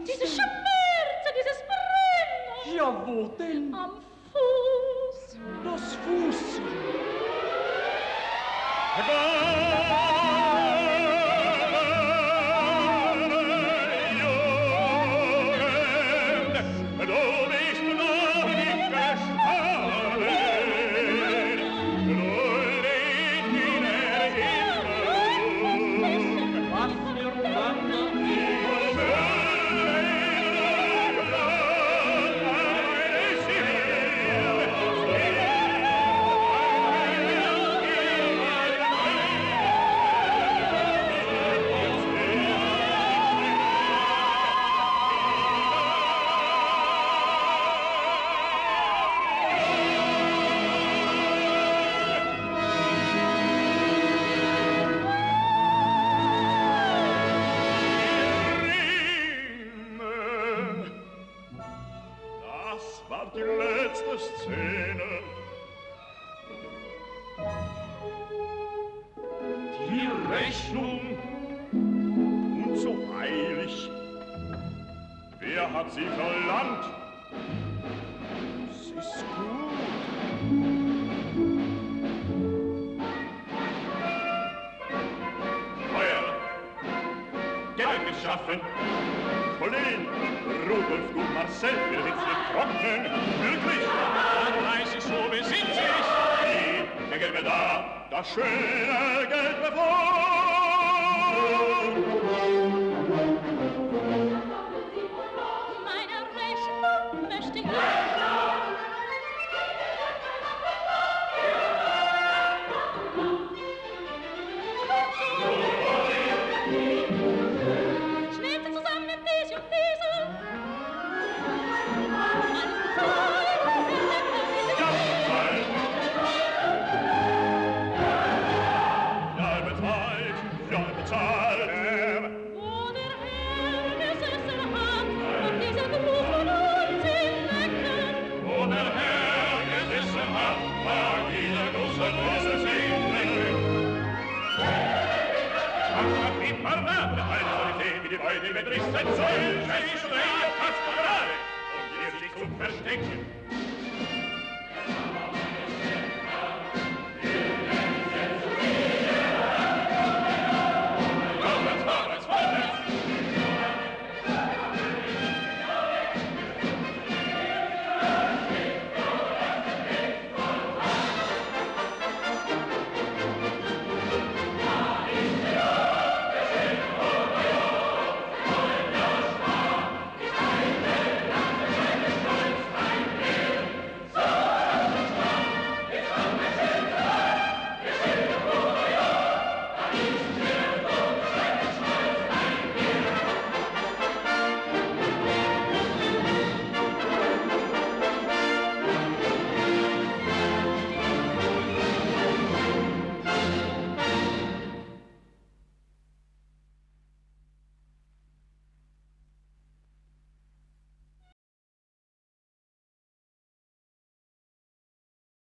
Diese Schmerzen, dieses Brennen. Ja, wo denn? Am Fuß. Das Fuß. Sie verlangt. Es ist gut. Feuer. Geld geschaffen. Colin, Rudolf, du Marcel, wir sitzen trocken. Wirklich? Dann weiß ich, so besitz ich. Der Gelbe da, das schöne gelbe Wort. Verstecken.